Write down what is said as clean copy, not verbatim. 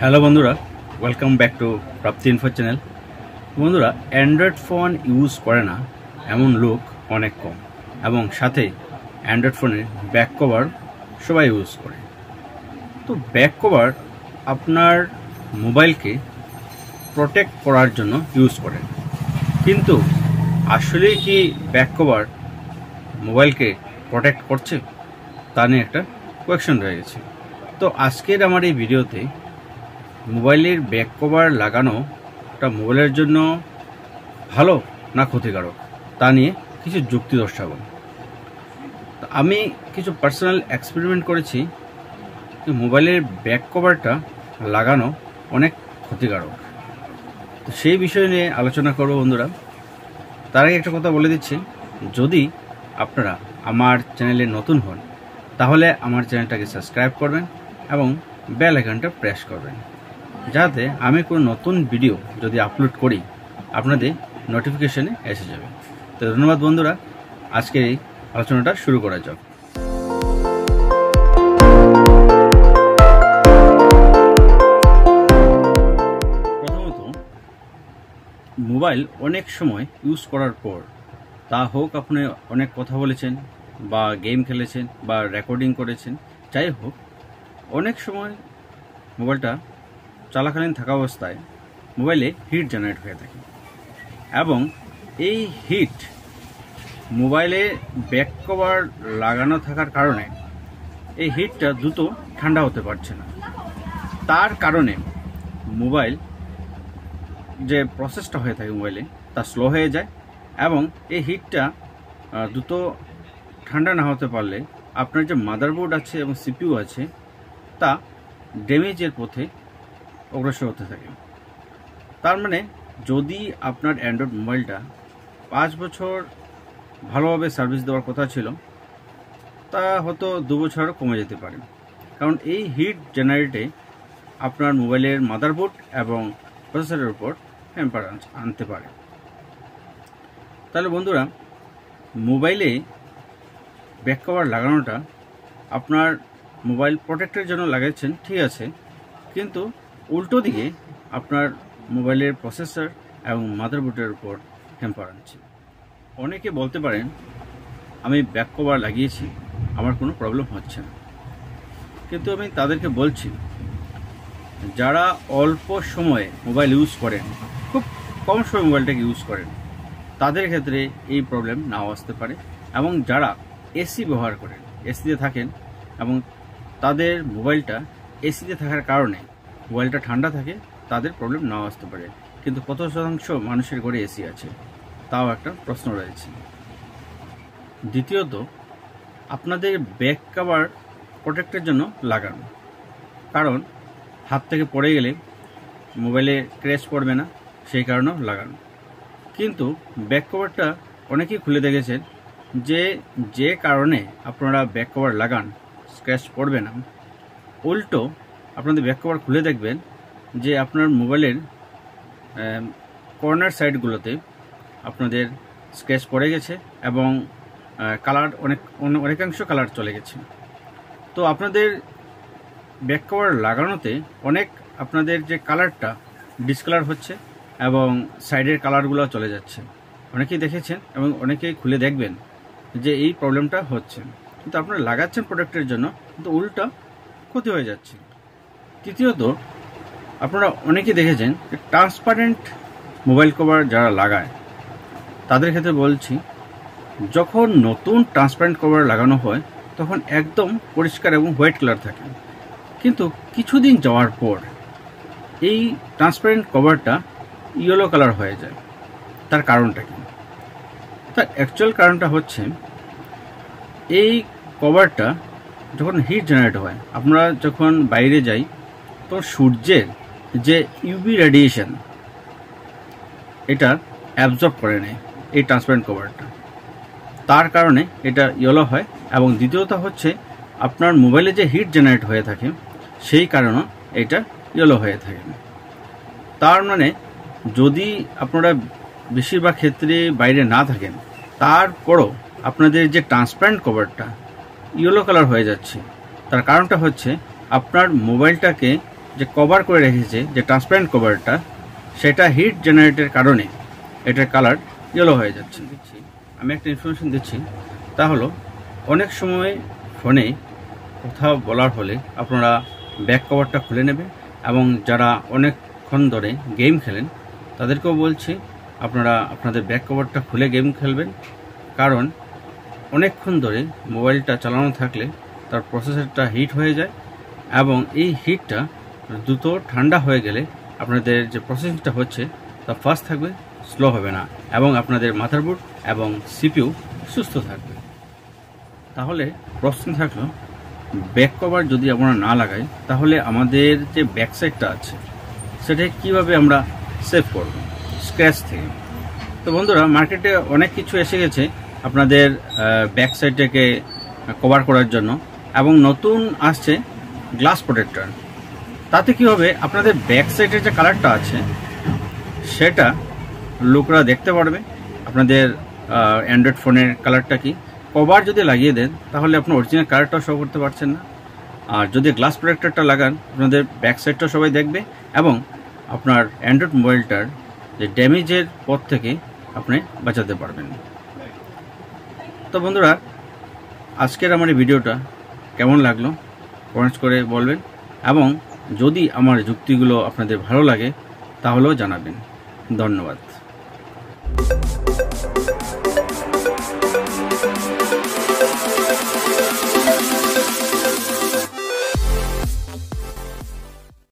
Hello বন্ধুরা, welcome back to Prapti info channel. বন্ধুরা, Android phone use করে না এমন লোক অনেক কম, এবং সাথে অ্যান্ড্রয়েড ফোনের ব্যাক কভার সবাই ইউজ করে। তো ব্যাক কভার আপনার মোবাইলকে প্রোটেক্ট করার জন্য ইউজ করে, কিন্তু আসলে কি ব্যাক কভার মোবাইলকে প্রোটেক্ট করছে তা নিয়ে একটা কোয়েশ্চেন রয়ে গেছে। তো আজকের আমার এই ভিডিওতে মোবাইলের ব্যাক কভার লাগানোটা মোবাইলের জন্য ভালো না ক্ষতিকারক তা নিয়ে কিছু যুক্তি দর্শাবো। আমি কিছু পার্সোনাল এক্সপেরিমেন্ট করেছি যে মোবাইলের ব্যাক কভারটা লাগানো অনেক ক্ষতিকারক। তো সেই বিষয় নিয়ে আলোচনা করব বন্ধুরা। তার আগে একটা কথা বলে দিচ্ছি, যদি আপনারা আমার চ্যানেলে নতুন হন তাহলে আমার চ্যানেলটাকে সাবস্ক্রাইব করবেন এবং বেল আইকনটা প্রেস করবেন, যাতে আমি কোনো নতুন ভিডিও যদি আপলোড করি আপনাদের নোটিফিকেশনে এসে যাবে। তো ধন্যবাদ বন্ধুরা, আজকে এই আলোচনাটা শুরু করা যাক। প্রথমত, মোবাইল অনেক সময় ইউজ করার পর, তা হোক আপনি অনেক কথা বলেছেন বা গেম খেলেছেন বা রেকর্ডিং করেছেন, যাই হোক, অনেক সময় মোবাইলটা চলাকালীন থাকা অবস্থায় মোবাইলে হিট জেনারেট হয়ে থাকে, এবং এই হিট মোবাইলে ব্যাক কভার লাগানো থাকার কারণে এই হিটটা দ্রুত ঠান্ডা হতে পারছে না। তার কারণে মোবাইল যে প্রসেসটা হয়ে থাকে মোবাইলে তা স্লো হয়ে যায়, এবং এই হিটটা দ্রুত ঠান্ডা না হতে পারলে আপনার যে মাদারবোর্ড আছে এবং সিপিইউ আছে তা ড্যামেজের পথে অগ্রসর হতে থাকে। তার মানে যদি আপনার অ্যান্ড্রয়েড মোবাইলটা 5 বছর ভালোভাবে সার্ভিস দেওয়ার কথা ছিল, তা হয়তো 2 বছরও কমে যেতে পারে, কারণ এই হিট জেনারেটে আপনার মোবাইলের মাদারবোর্ড এবং প্রসেসরের উপর হ্যাম্পার আনতে পারে। তাহলে বন্ধুরা, মোবাইলে ব্যাক কভার লাগানোটা আপনার মোবাইল প্রোটেক্টের জন্য লাগাচ্ছেন, ঠিক আছে, কিন্তু উল্টো দিকে আপনার মোবাইলের প্রসেসর এবং মাদারবোর্ডের উপর হ্যাম্পার আনছে। অনেকে বলতে পারেন আমি ব্যাক কভার লাগিয়েছি, আমার কোনো প্রবলেম হচ্ছে না, কিন্তু আমি তাদেরকে বলছি, যারা অল্প সময়ে মোবাইল ইউজ করেন, খুব কম সময় মোবাইলটাকে ইউজ করেন, তাদের ক্ষেত্রে এই প্রবলেম নাও আসতে পারে, এবং যারা এসি ব্যবহার করেন, এসিতে থাকেন এবং তাদের মোবাইলটা এসিতে থাকার কারণে মোবাইলটা ঠান্ডা থাকে, তাদের প্রবলেম নাও আসতে পারে। কিন্তু কত শতাংশ মানুষের ঘরে এসি আছে, তাও একটা প্রশ্ন রয়েছে। দ্বিতীয়ত, আপনাদের ব্যাক কভার প্রোটেক্টের জন্য লাগান, কারণ হাত থেকে পড়ে গেলে মোবাইলে ক্র্যাশ পড়বে না, সেই কারণেও লাগান। কিন্তু ব্যাক কভারটা অনেকেই খুলে দেখেছেন যে কারণে আপনারা ব্যাক কভার লাগান স্ক্র্যাচ পড়বে না, উল্টো আপনাদের ব্যাক কভার খুলে দেখবেন যে আপনার মোবাইলের কর্নার সাইডগুলোতে আপনাদের স্ক্র্যাচ পড়ে গেছে এবং কালার অনেকাংশ কালার চলে গেছে। তো আপনাদের ব্যাক কভার লাগানোতে আপনাদের যে কালারটা ডিসকালার হচ্ছে এবং সাইডের কালারগুলো চলে যাচ্ছে, অনেকেই দেখেছেন এবং অনেকেই খুলে দেখবেন যে এই প্রবলেমটা হচ্ছে। কিন্তু আপনারা লাগাচ্ছেন প্রোডাক্টের জন্য, কিন্তু উল্টা ক্ষতি হয়ে যাচ্ছে। তৃতীয়ত, আপনারা অনেকেই দেখেছেন যে ট্রান্সপারেন্ট মোবাইল কভার যারা লাগায় তাদের ক্ষেত্রে বলছি, যখন নতুন ট্রান্সপারেন্ট কভার লাগানো হয় তখন একদম পরিষ্কার এবং হোয়াইট কালার থাকে, কিন্তু কিছুদিন যাওয়ার পর এই ট্রান্সপারেন্ট কভারটা ইয়েলো কালার হয়ে যায়। তার কারণটা কি? তার অ্যাকচুয়াল কারণটা হচ্ছে, এই কভারটা যখন হিট জেনারেট হয়, আমরা যখন বাইরে যাই তো সূর্যের যে ইউভি রেডিয়েশন এটা অ্যাবজর্ব করে নেয় এই ট্রান্সপারেন্ট কভারটা, তার কারণে এটা ইয়েলো হয়। এবং দ্বিতীয়ত হচ্ছে, আপনার মোবাইলে যে হিট জেনারেট হয়ে থাকে সেই কারণে এটা ইয়েলো হয়ে থাকে। তার মানে যদি আপনারা বেশিরভাগ ক্ষেত্রে বাইরে না থাকেন, তারপরও আপনাদের যে ট্রান্সপারেন্ট কভারটা ইয়েলো কালার হয়ে যাচ্ছে, তার কারণটা হচ্ছে আপনার মোবাইলটাকে যে কভার করে রেখেছে, যে ট্রান্সপারেন্ট কভারটা, সেটা হিট জেনারেটের কারণে এটার কালার ইয়েলো হয়ে যাচ্ছে। আমি একটা ইনফরমেশন দিচ্ছি, তা হলো অনেক সময় ফোনে কথা বলার হলে আপনারা ব্যাক কভারটা খুলে নেবেন, এবং যারা অনেকক্ষণ ধরে গেম খেলেন তাদেরকেও বলছি আপনারা আপনাদের ব্যাক কভারটা খুলে গেম খেলবেন, কারণ অনেকক্ষণ ধরে মোবাইলটা চালানো থাকলে তার প্রসেসরটা হিট হয়ে যায়, এবং এই হিটটা দ্রুত ঠান্ডা হয়ে গেলে আপনাদের যে প্রসেসিংটা হচ্ছে তা ফাস্ট থাকবে, স্লো হবে না, এবং আপনাদের মাদারবোর্ড এবং সিপিইউ সুস্থ থাকবে। তাহলে প্রশ্ন থাকলো, ব্যাক কভার যদি আমরা না লাগাই তাহলে আমাদের যে ব্যাক সাইডটা আছে সেটা কিভাবে আমরা সেভ করব স্ক্র্যাচ থেকে। তো বন্ধুরা, মার্কেটে অনেক কিছু এসে গেছে আপনাদের ব্যাক সাইডটাকে কভার করার জন্য, এবং নতুন আসছে গ্লাস প্রোটেক্টর। তাতে কি হবে, আপনাদের ব্যাক সাইডের যে কালারটা আছে সেটা লোকরা দেখতে পারবে আপনাদের অ্যান্ড্রয়েড ফোনের কালারটা কি। কভার যদি লাগিয়ে দেন তাহলে আপনার অরিজিনাল কালারটাও শো করতে পারছেন না, আর যদি গ্লাস প্রোটেক্টরটা লাগান আপনাদের ব্যাক সাইডটাও সবাই দেখবে, এবং আপনার অ্যান্ড্রয়েড মোবাইলটার যে ড্যামেজের পথ থেকে আপনি বাঁচাতে পারবেন। তো বন্ধুরা, আজকের আমার এই ভিডিওটা কেমন লাগলো কমেন্টস করে বলবেন, এবং যদি আমার যুক্তিগুলো আপনাদের ভালো লাগে তাহলেও জানাবেন। ধন্যবাদ।